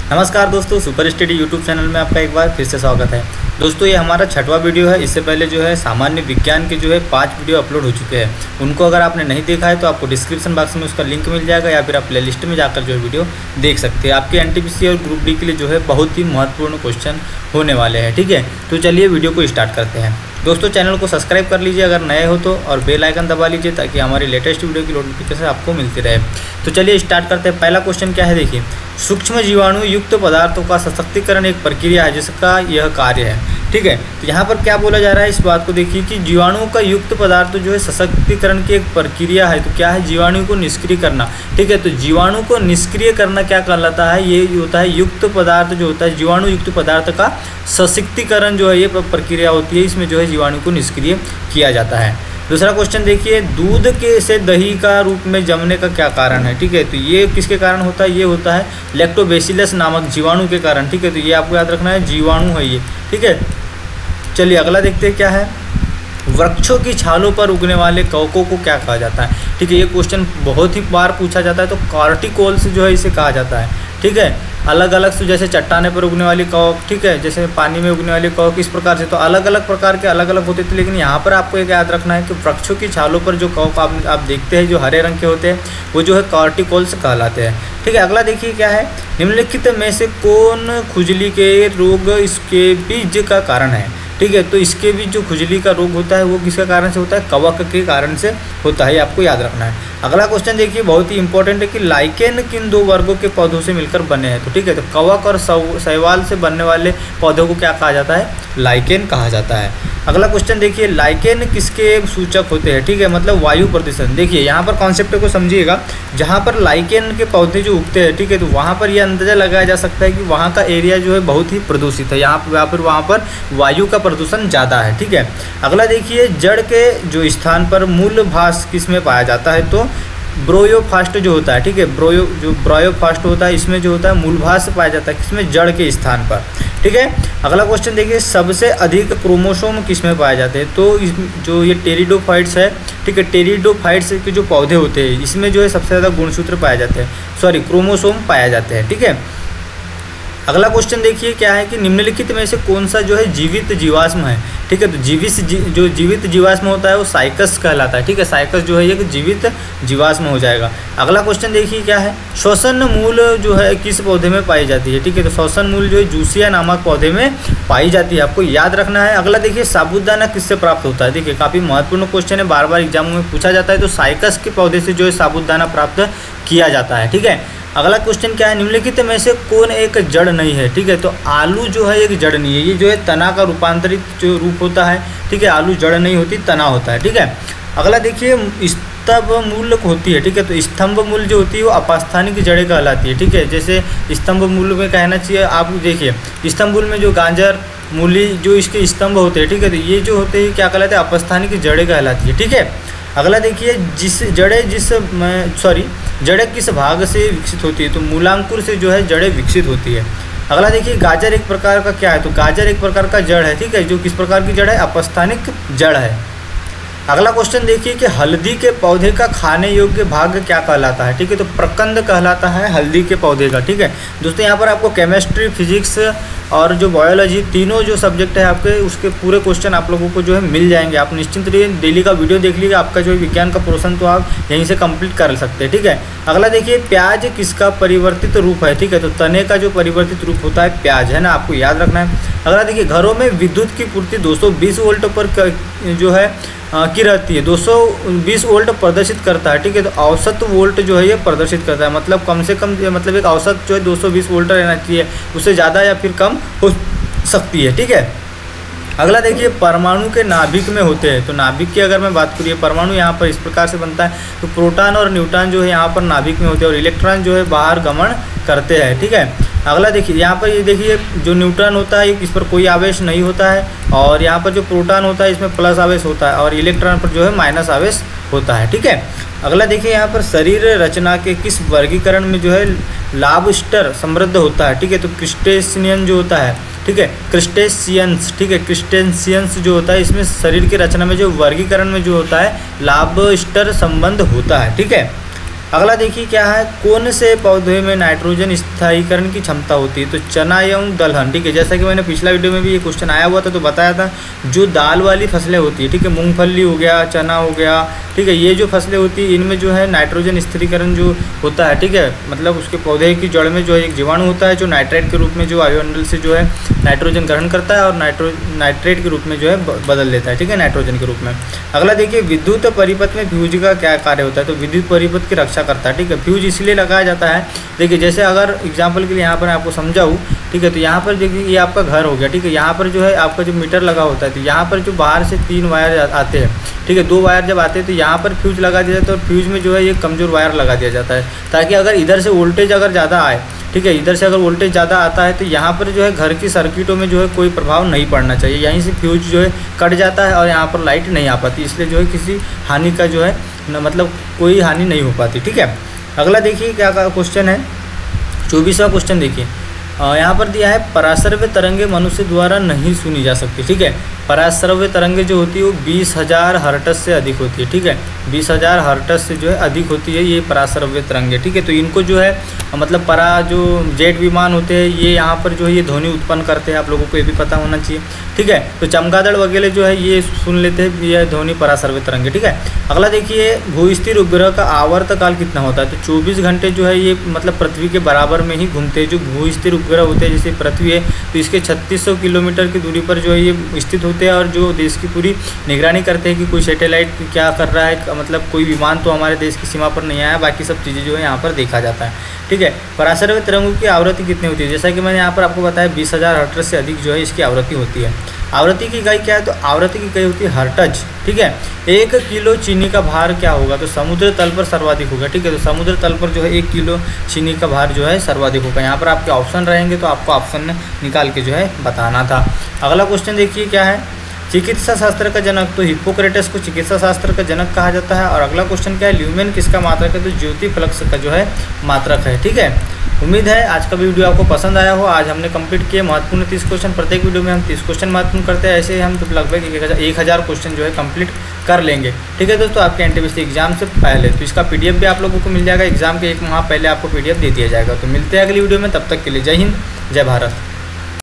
नमस्कार दोस्तों, super study YouTube channel में आपका एक बार फिर से स्वागत है। दोस्तों ये हमारा 6वां वीडियो है। इससे पहले जो है सामान्य विज्ञान के जो है 5 वीडियो अपलोड हो चुके हैं। उनको अगर आपने नहीं देखा है तो आपको डिस्क्रिप्शन बॉक्स में उसका लिंक मिल जाएगा या फिर आप प्लेलिस्ट में जाकर जो है वीडियो देख सकते हैं। आपके एनटीपीसी और ग्रुप डी के लिए जो है बहुत ही महत्वपूर्ण क्वेश्चन होने वाले हैं। ठीक है, तो चलिए वीडियो को स्टार्ट करते हैं। दोस्तों चैनल को सब्सक्राइब कर लीजिए अगर नए हो तो, और बेल आइकन दबा लीजिए ताकि हमारी लेटेस्ट वीडियो की नोटिफिकेशन आपको मिलती रहे। तो चलिए स्टार्ट करते हैं। पहला क्वेश्चन क्या है, देखिए, सूक्ष्म जीवाणु युक्त पदार्थों का सशक्तिकरण एक प्रक्रिया है जिसका यह कार्य है। ठीक है, तो यहाँ पर क्या बोला जा रहा है, इस बात को देखिए कि जीवाणुओं का युक्त पदार्थ जो है सशक्तिकरण की एक प्रक्रिया है। तो क्या है, जीवाणु को निष्क्रिय करना। ठीक है, तो जीवाणु को निष्क्रिय करना क्या कहलाता है, ये होता है युक्त पदार्थ जो होता है, जीवाणु युक्त पदार्थ का सशक्तिकरण जो है ये प्रक्रिया होती है। इसमें जो है जीवाणु को निष्क्रिय किया जाता है। दूसरा क्वेश्चन देखिए, दूध के से दही का रूप में जमने का क्या कारण है। ठीक है, तो ये किसके कारण होता है, ये होता है लैक्टोबैसिलस नामक जीवाणु के कारण। ठीक है, तो ये आपको याद रखना है, जीवाणु है ये। ठीक है, चलिए अगला देखते हैं क्या है, वृक्षों की छालों पर उगने वाले कवकों को क्या कहा जाता है। ठीक है, ये क्वेश्चन बहुत ही बार पूछा जाता है। तो कार्टिकोल्स जो है इसे कहा जाता है। ठीक है, अलग अलग से जैसे चट्टाने पर उगने वाली कवक, ठीक है, जैसे पानी में उगने वाली कवक, इस प्रकार से तो अलग अलग प्रकार के अलग अलग होते थे। लेकिन यहाँ पर आपको एक याद रखना है कि वृक्षों की छालों पर जो कवक आप देखते हैं जो हरे रंग के होते हैं वो जो है कार्टिकोल्स कहलाते हैं। ठीक है, अगला देखिए क्या है, निम्नलिखित में से कौन खुजली के रोग इसके बीज का कारण है। ठीक है, तो इसके भी जो खुजली का रोग होता है वो किसके कारण से होता है, कवक के कारण से होता है, आपको याद रखना है। अगला क्वेश्चन देखिए, बहुत ही इंपॉर्टेंट है कि लाइकेन किन 2 वर्गों के पौधों से मिलकर बने हैं। तो ठीक है, तो कवक और शैवाल से बनने वाले पौधों को क्या कहा जाता है, लाइकेन कहा जाता है। अगला क्वेश्चन देखिए, लाइकेन किसके सूचक होते हैं। ठीक है, मतलब वायु प्रदूषण। देखिए यहाँ पर कॉन्सेप्ट को समझिएगा, जहाँ पर लाइकेन के पौधे जो उगते हैं, ठीक है, तो वहाँ पर यह अंदाजा लगाया जा सकता है कि वहाँ का एरिया जो है बहुत ही प्रदूषित है, वहाँ पर वायु का प्रदूषण ज़्यादा है। ठीक है, अगला देखिए, जड़ के जो स्थान पर मूलभास किस में पाया जाता है, तो ब्रोयोफास्ट जो होता है। ठीक है, ब्रोयोफास्ट होता है, इसमें जो होता है मूलभास पाया जाता है, किसमें, जड़ के स्थान पर। ठीक है, अगला क्वेश्चन देखिए, सबसे अधिक क्रोमोसोम किसमें पाए जाते हैं। तो जो ये टेरिडोफाइट्स है, ठीक है, टेरिडोफाइट्स के जो पौधे होते हैं इसमें जो है सबसे ज़्यादा गुणसूत्र पाए जाते हैं, क्रोमोसोम पाए जाते हैं। ठीक है, अगला क्वेश्चन देखिए क्या है कि निम्नलिखित में से कौन सा जो है जीवित जीवाश्म है। ठीक है, तो जो जीवित जीवाश्म होता है वो साइकस कहलाता है। ठीक है, साइकस जो है ये जीवित जीवाश्म हो जाएगा। अगला क्वेश्चन देखिए क्या है, श्वसन मूल जो है किस पौधे में पाई जाती है। ठीक है, तो श्वसन मूल जो है जूसिया नामक पौधे में पाई जाती है, आपको याद रखना है। अगला देखिए, साबूदाना किससे प्राप्त होता है। देखिए काफ़ी महत्वपूर्ण क्वेश्चन है, बार बार एग्जामों में पूछा जाता है। तो साइकस के पौधे से जो है साबूदाना प्राप्त किया जाता है। ठीक है, अगला क्वेश्चन क्या है, निम्नलिखित में से कौन एक जड़ नहीं है। ठीक है, तो आलू जो है एक जड़ नहीं है, ये जो है तना का रूपांतरित जो रूप होता है। ठीक है, आलू जड़ नहीं होती, तना होता है। ठीक है, अगला देखिए, स्तंभ मूल होती है। ठीक है, तो स्तंभ मूल जो होती है वो अपस्थानिक जड़ें कहलाती है। ठीक है, जैसे स्तंभ मूल में कहना चाहिए, आप देखिए स्तंभ मूल में जो गाजर मूली जो इसके स्तंभ होते हैं, ठीक है, तो ये जो होते हैं क्या कहलाते हैं, अपस्थानिक जड़ें कहलाती है। ठीक है, अगला देखिए, जड़ें किस भाग से विकसित होती है। तो मूलांकुर से जो है जड़ें विकसित होती है। अगला देखिए, गाजर एक प्रकार का क्या है, तो गाजर एक प्रकार का जड़ है। ठीक है, जो किस प्रकार की जड़ है, अपस्थानिक जड़ है। अगला क्वेश्चन देखिए कि हल्दी के पौधे का खाने योग्य भाग क्या कहलाता है। ठीक है, तो प्रकंद कहलाता है हल्दी के पौधे का। ठीक है दोस्तों, यहाँ पर आपको केमिस्ट्री, फिजिक्स और जो बायोलॉजी तीनों जो सब्जेक्ट है आपके, उसके पूरे क्वेश्चन आप लोगों को जो है मिल जाएंगे। आप निश्चिंत रहिए, डेली का वीडियो देख लीजिए, आपका जो विज्ञान का पोर्शन तो आप यहीं से कंप्लीट कर सकते हैं। ठीक है, अगला देखिए, प्याज किसका परिवर्तित रूप है। ठीक है, तो तने का जो परिवर्तित रूप होता है प्याज है ना, आपको याद रखना है। अगला देखिए, घरों में विद्युत की पूर्ति 220 वोल्ट पर जो है की रहती है, 220 वोल्ट प्रदर्शित करता है। ठीक है, तो औसत वोल्ट जो है ये प्रदर्शित करता है, मतलब कम से कम, मतलब एक औसत जो है 220 वोल्ट रहना चाहिए, उससे ज़्यादा या फिर कम हो सकती है। ठीक है, अगला देखिए, परमाणु के नाभिक में होते हैं। तो नाभिक की अगर मैं बात करूँ, परमाणु यहाँ पर इस प्रकार से बनता है। तो प्रोटॉन और न्यूट्रॉन जो है यहाँ पर नाभिक में होते हैं और इलेक्ट्रॉन जो है बाहर गमन करते हैं। ठीक है, अगला देखिए, यहाँ पर ये देखिए, जो न्यूट्रॉन होता है इस पर कोई आवेश नहीं होता है, और यहाँ पर जो प्रोटॉन होता है इसमें प्लस आवेश होता है, और इलेक्ट्रॉन पर जो है माइनस आवेश होता है। ठीक है, अगला देखिए, यहाँ पर शरीर रचना के किस वर्गीकरण में जो है लॉबस्टर समृद्ध होता है। ठीक है, तो क्रिस्टेशियन जो होता है, ठीक है, क्रिस्टेशियंस। ठीक है, क्रिस्टेशियंस जो होता है इसमें शरीर की रचना में जो वर्गीकरण में जो होता है लॉबस्टर संबंध होता है। ठीक है, अगला देखिए क्या है, कौन से पौधे में नाइट्रोजन स्थायीकरण की क्षमता होती है? तो चना एवं दलहन, ठीक है। जैसा कि मैंने पिछला वीडियो में भी ये क्वेश्चन आया हुआ था तो बताया था, जो दाल वाली फसलें होती है, ठीक है, मूंगफली हो गया, चना हो गया, ठीक है, ये जो फसलें होती है इनमें जो है नाइट्रोजन स्थिरीकरण जो होता है, ठीक है, मतलब उसके पौधे की जड़ में जो है एक जीवाणु होता है जो नाइट्रेट के रूप में जो वायुमंडल से जो है नाइट्रोजन ग्रहण करता है और नाइट्रेट के रूप में जो है बदल देता है, ठीक है, नाइट्रोजन के रूप में। अगला देखिए, विद्युत परिपथ में फ्यूज का क्या कार्य होता है? तो विद्युत परिपथ की रक्षा करता है, ठीक है। फ्यूज इसलिए लगाया जाता है, देखिए जैसे अगर एग्जांपल के लिए यहाँ पर आपको समझाऊँ, ठीक है, तो यहाँ पर देखिए ये आपका घर हो गया, ठीक है, यहाँ पर जो है आपका जो मीटर लगा होता है, तो यहाँ पर जो बाहर से 3 वायर आते हैं, ठीक है, 2 वायर जब आते हैं तो यहाँ पर फ्यूज लगा दिया जाता है और फ्यूज में जो है ये कमज़ोर वायर लगा दिया जाता है, ताकि अगर इधर से वोल्टेज अगर ज़्यादा आए, ठीक है, इधर से अगर वोल्टेज ज़्यादा आता है तो यहाँ पर जो है घर की सर्किटों में जो है कोई प्रभाव नहीं पड़ना चाहिए, यहीं से फ्यूज जो है कट जाता है और यहाँ पर लाइट नहीं आ पाती, इसलिए जो है किसी हानि का जो है मतलब कोई हानि नहीं हो पाती, ठीक है। अगला देखिए क्या क्वेश्चन है, 24वां क्वेश्चन देखिए, यहाँ पर दिया है, पराश्रव्य तरंगे मनुष्य द्वारा नहीं सुनी जा सकती, ठीक है। पराश्रव्य तरंगे जो होती है वो 20,000 हर्ट्ज से अधिक होती है, ठीक है, 20,000 हर्ट्ज से जो है अधिक होती है ये पराश्रव्य तरंगे, ठीक है। तो इनको जो है मतलब जो जेट विमान होते हैं ये यहाँ पर जो है ये ध्वनि उत्पन्न करते हैं, आप लोगों को ये भी पता होना चाहिए, ठीक है। तो चमगादड़ वगैरह जो है ये सुन लेते हैं ये ध्वनि पराश्रव्य तरंगे, ठीक है। अगला देखिए, भूस्थिर उपग्रह का आवर्तकाल कितना होता है? तो 24 घंटे जो है ये मतलब पृथ्वी के बराबर में ही घूमते हैं। जो भूस्थिर उपग्रह होते हैं जैसे पृथ्वी है तो इसके 3600 किलोमीटर की दूरी पर जो है ये स्थित होते हैं और जो देश की पूरी निगरानी करते हैं कि कोई सैटेलाइट क्या कर रहा है, मतलब कोई विमान तो हमारे देश की सीमा पर नहीं आया, बाकी सब चीज़ें जो है यहाँ पर देखा जाता है, ठीक है। पराश्रव्य तरंगों की आवृत्ति कितनी होती है? जैसा कि मैंने यहाँ पर आपको बताया 20,000 हर्ट्ज से अधिक जो है इसकी आवृत्ति होती है। आवृत्ति की इकाई क्या है? तो आवृत्ति की इकाई होती है हर्ट्ज, ठीक है। 1 किलो चीनी का भार क्या होगा? तो समुद्र तल पर सर्वाधिक होगा, ठीक है। तो समुद्र तल पर जो है 1 किलो चीनी का भार जो है सर्वाधिक होगा। यहाँ पर आपके ऑप्शन रहेंगे तो आपको ऑप्शन निकाल के जो है बताना था। अगला क्वेश्चन देखिए क्या है, चिकित्सा शास्त्र का जनक, तो हिप्पोक्रेटस को चिकित्सा शास्त्र का जनक कहा जाता है। और अगला क्वेश्चन क्या है, ल्यूमेन किसका मात्रक है? तो ज्योति फ्लक्स का जो है मात्रक है, ठीक है। उम्मीद है आज का वीडियो आपको पसंद आया हो। आज हमने कंप्लीट किए महत्वपूर्ण 30 क्वेश्चन, प्रत्येक वीडियो में हम 30 क्वेश्चन महत्वपूर्ण करते हैं, ऐसे ही हम तो लगभग 1000 क्वेश्चन जो है कंप्लीट कर लेंगे, ठीक है दोस्तों, आपके एनटीपीसी एग्जाम से पहले। तो इसका पीडीएफ भी आप लोगों को मिल जाएगा, एग्जाम के 1 माह पहले आपको पीडीएफ दे दिया जाएगा। तो मिलते हैं अगली वीडियो में, तब तक के लिए जय हिंद, जय भारत।